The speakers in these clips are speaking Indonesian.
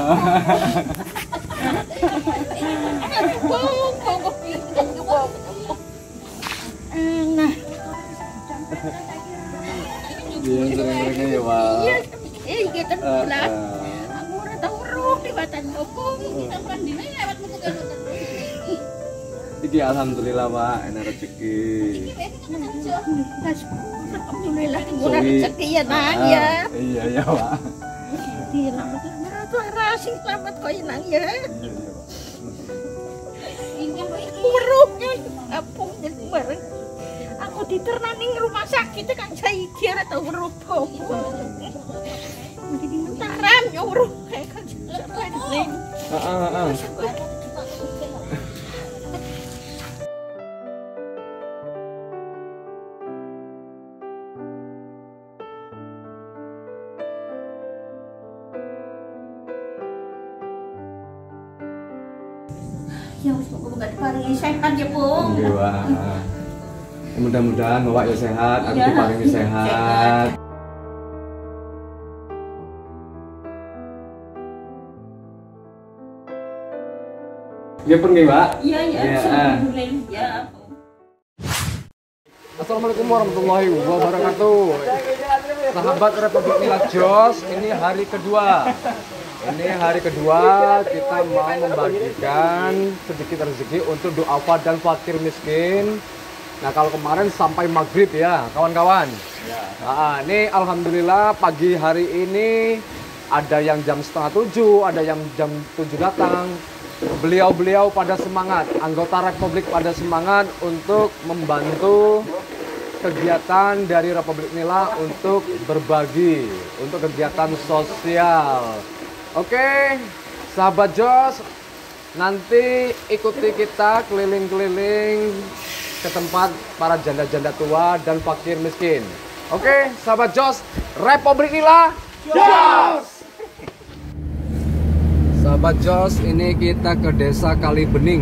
Iya, sering-seringnya ya, Pak. Iya, kita pulang. Aku ora tau weruh di watan Bokong. Kita pulang dina lewat metu kan. Iki alhamdulillah, Pak, enak rezeki. Alhamdulillah murah rezeki ya, Nang ya. Iya, ya, Pak. Selamat sing selamat koyo Nang ya. Iya, Pak. Weruh apung jadi bareng. Aku diternaning rumah sakit kan saiki ora tau weruh bong. Jadi taram yo weruh kayak kan. Heeh. Ya semoga diparingi sehat ya, Bung. Nggih, Pak. Mudah-mudahan Bapak ya sehat, aku diparingi sehat. Ya pun nggih, Pak. Iya, alhamdulillah ya. Assalamualaikum warahmatullahi wabarakatuh. Sahabat Republik Mila Jos, ini hari kedua. Ini hari kedua kita mau membagikan sedikit rezeki untuk duafa dan fakir miskin. Nah, kalau kemarin sampai maghrib ya kawan-kawan. Nah, ini alhamdulillah pagi hari ini ada yang jam setengah 7, ada yang jam 7 datang. Beliau-beliau pada semangat, anggota Republik pada semangat untuk membantu kegiatan dari Republik Mila untuk berbagi, untuk kegiatan sosial. Oke, sahabat Jos, nanti ikuti kita keliling-keliling ke tempat para janda-janda tua dan fakir miskin. Oke, sahabat Jos, Republik Mila Jos! Sahabat Jos, ini kita ke desa Kalibening.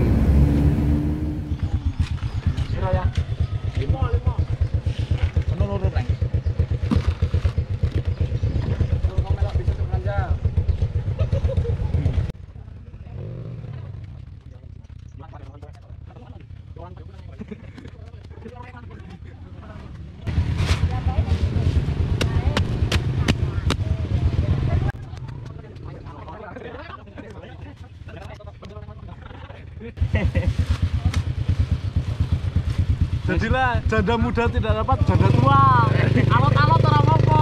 Jadilah janda muda tidak dapat janda tua. Alot-alot ora apa-apa.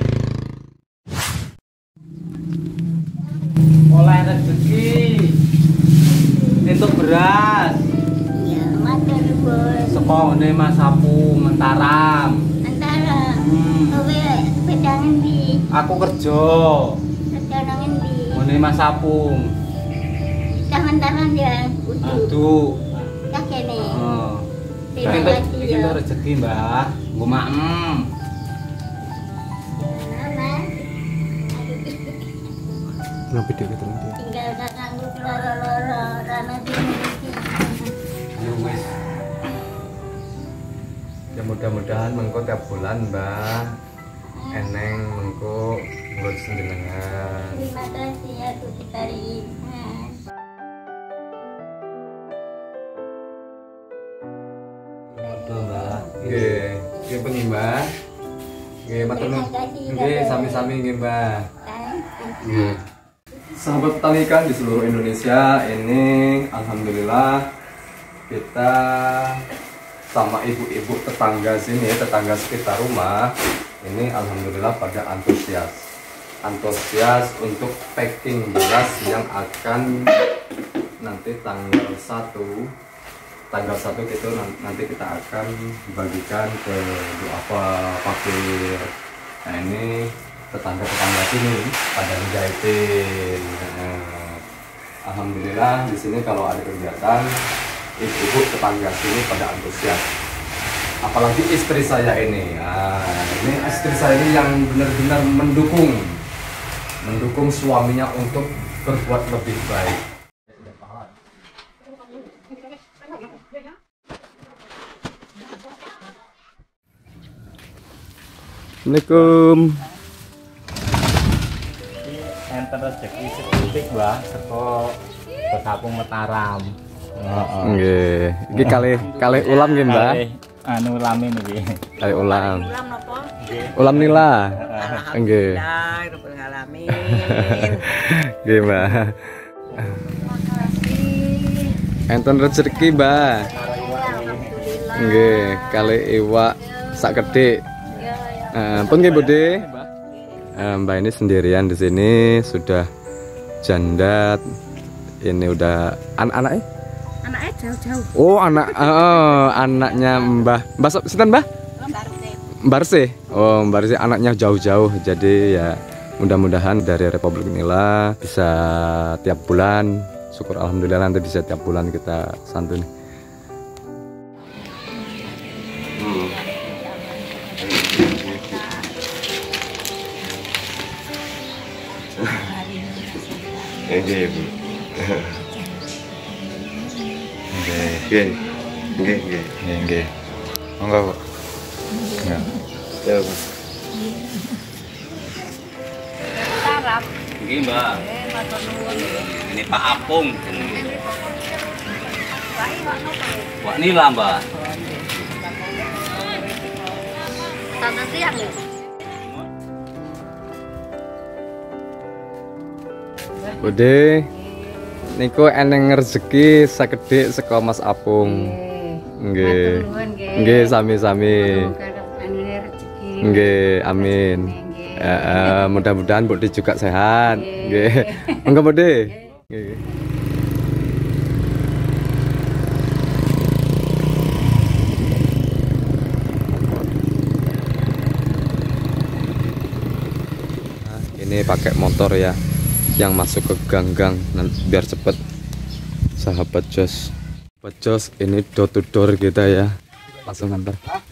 Oleh rezeki untuk beras. Ya, matur Bos. Saka ngene Mas Sapu Mentaram. Antara kowe pedangan di Aku kerja. pedangan di Ngene Mas Sapung. tangan-tangan ya kudu Aduh. tak kene. Heeh. Terima Iki kasih iki ya. rezeki, Mbah. Nggo maem. Nah, video kita nanti. Tinggal kakangku loro-loro rana dimiliki. Ya wis. Ya mudah-mudahan mengko tiap bulan, Mbah. Eneng mengko ngurus jenengan. Terima kasih ya Tuti Karim. Waduh, Mbah. Nggih, nggih pengen, Mbah. Nggih, matur nuwun. Terima kasih, Nggih, Mbah. sami-sami nggih, Mbah. Nggih. Sahabat petani ikan di seluruh Indonesia, ini alhamdulillah kita sama ibu-ibu tetangga sini, tetangga sekitar rumah, ini alhamdulillah pada antusias untuk packing beras yang akan nanti tanggal 1 gitu nanti kita akan dibagikan ke duafa fakir. Nah, ini tetangga sini pada ngejahitin. Alhamdulillah di sini kalau ada kegiatan ibu-ibu tetangga sini pada antusias. Apalagi istri saya ini. Nah, ini istri saya ini yang benar-benar mendukung suaminya untuk berbuat lebih baik. Assalamualaikum. enten rezeki sithik Mbah saka Bekapung Mataram. Nggih. Iki kalih ulam nggih, Mbah. Anu ulame niki. Kalih ulam. Ulam napa? Ulam nila. Nggih. Alhamdulillah, alamin. Nggih, Mbah. Enten rezeki, Mbah. Nggih, kalih iwak sak kedhik. Pun nggih, Bude. Mbak ini sendirian di sini, sudah janda. Ini udah anaknya? Anaknya jauh-jauh. Oh, anaknya Mbah sinten, Mbah? Barse. Oh, Barse anaknya jauh-jauh. Jadi ya mudah-mudahan dari Republik Nila bisa tiap bulan. Syukur alhamdulillah nanti bisa tiap bulan kita santuni. Nggih, Bu. Nggih. Nggih. Monggo, Bu. Enggak. Ya, Bu. Tarap. Nggih, Mbak. Matur nuwun. Ini Pak Apung jenenge. Rai wak napa? Wak nila, Mbak. Tanah tiang ya? Bude, niku eneng rezeki sakedhik saka Mas Apung. Nggih. Nggih, sami-sami. Nggih, amin. Mudah-mudahan Bude juga sehat. Nggih. Monggo, Bude. Nggih. Ini pakai motor ya, yang masuk ke gang-gang biar cepet. Sahabat Jos, ini door to door kita ya, langsung antar.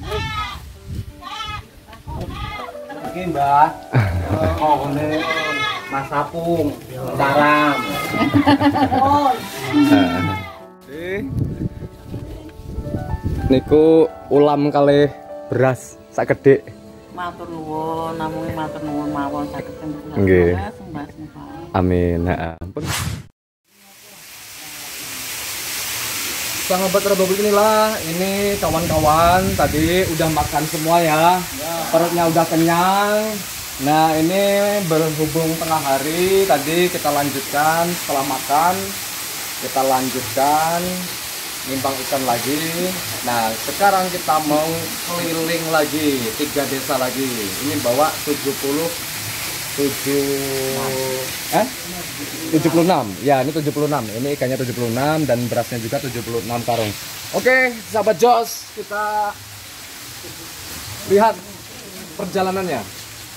Oke, Mbak. Oh, ini Mas Apung Mataram. Niku ulam kali beras sakedhik. Matur nuwun, namung matur nuwun mawon saged sembah. Nggih. Sembah. Amin. Ampun. Sahabat Republik Nila, ini kawan-kawan tadi udah makan semua ya. Perutnya udah kenyang. Nah, ini berhubung tengah hari, tadi kita lanjutkan setelah makan. Kita lanjutkan nimbang ikan lagi. Nah, sekarang kita mau keliling lagi 3 desa lagi. Ini bawa 76. Ya, ini 76. Ini ikannya 76 dan berasnya juga 76 karung. Oke, sahabat Jos, kita lihat perjalanannya.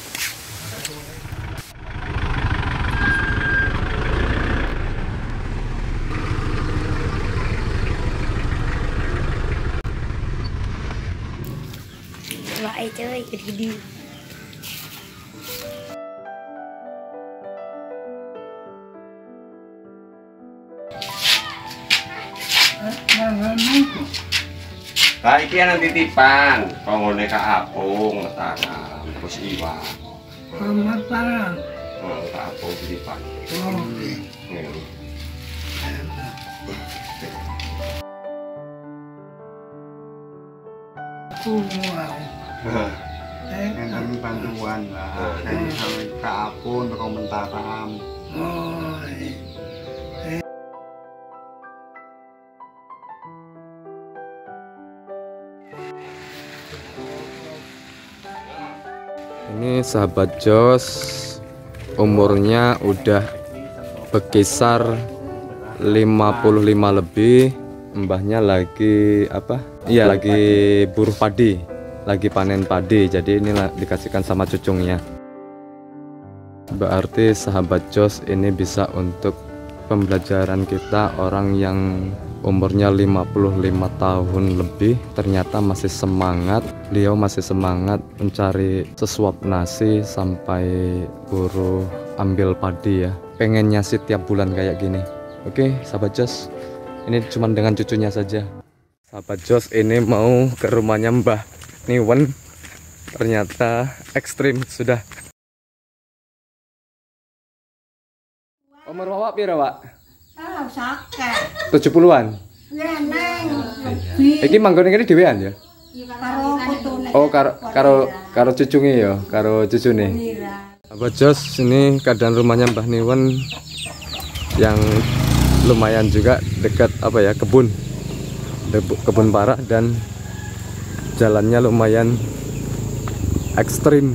Wah, coy, gede-gede. Nah, iki ana titipan, konggone Kak Apung Mataram, terus iwak. Mataram. Kak Apung titipan. Oke. Kami bantuan lah, kami sampai Kak Apung ke Mataram. Ini sahabat Jos, umurnya udah berkisar 55 lebih. Mbahnya lagi apa? Iya, lagi buruh padi, lagi panen padi. Jadi ini dikasihkan sama cucungnya. Berarti sahabat Jos ini bisa untuk pembelajaran kita, orang yang umurnya 55 tahun lebih ternyata masih semangat. Beliau masih semangat mencari sesuap nasi sampai buruh ambil padi ya. Pengennya sih tiap bulan kayak gini. Oke, sahabat Jos, ini cuma dengan cucunya saja. Sahabat Jos ini mau ke rumahnya Mbah Niwen. Ternyata ekstrim sudah. Umur awak pira, Wak? Ah, sakit. 70-an. Ya neng. Iki manggon kene dhewean ya? Karo putune. Oh, karo cucunge ya, karo cucune. Abah Jos, ini keadaan rumahnya Mbah Niwen yang lumayan juga dekat apa ya, kebun parah dan jalannya lumayan ekstrim.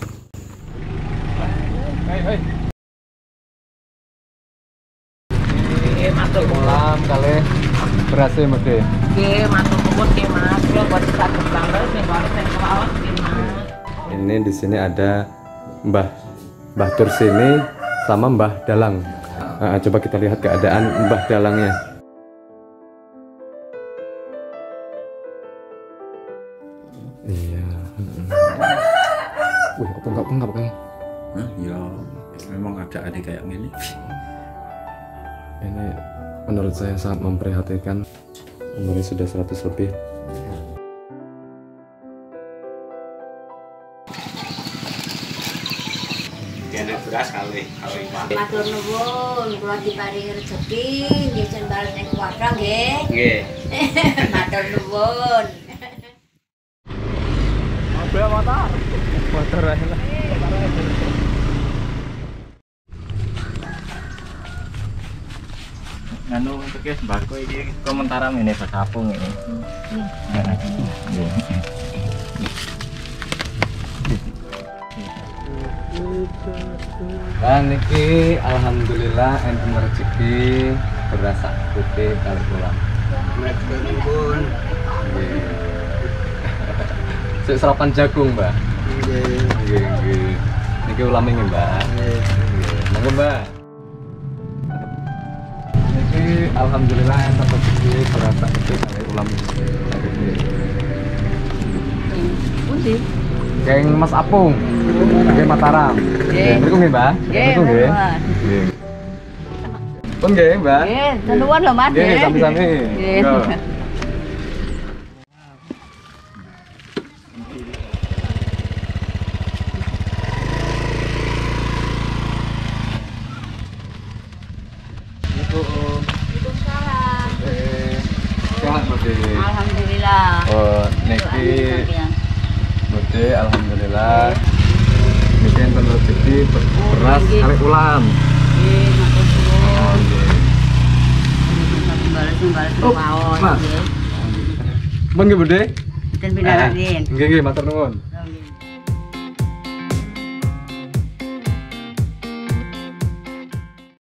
Matur Malam kali berhasil mede. nggih, matur nuwun nggih Mas. Kula boten saged banget nek bareng nek kelawan nggih Mas. Ini di sini ada Mbah Tursini sama Mbah Dalang. Coba kita lihat keadaan Mbah Dalangnya. Iya. Wih, apa enggak kayak? Ya, memang ada adik kayak gini. Ini menurut saya sangat memprihatinkan. Umurnya sudah 100 lebih. Kene beras kali Pak. Matur nuwun, kula diparingi rezeki, nggih jen bales ning keluarga nggih. Nggih. Matur nuwun. Mobil motor. Motor aja lah. Anu iki sembako iki komentaran ini besapung ini. Dan niki alhamdulillah enten rezeki berasa putih kali pulang. Maturnuwun. Sik serapan jagung, Mbak. Nggih. Niki ulam ini, Mbak. Monggo, Mbak. Niki alhamdulillah enten rezeki berasa putih kali ulam. Pundi? Geng Mas Apung, Geng Mataram. Nggih. Mriku nggih, Mbak. Nggih, Mriku nggih. Nggih. Pun nggih, Mbak. Nggih, nuwun lho Mas. Nggih, sami-sami. Nggih. Yo. Waalaikumsalam. Sehat, Bude. Alhamdulillah. Oh, niki Bude, alhamdulillah. Niki enten rezeki beras kali ulam. Nggih, matur nuwun. Oh, nggih. Bales Oh, mawon Mas. nggih. Pun nggih, Bude? Mboten pindah-pindah. Nggih, matur nuwun.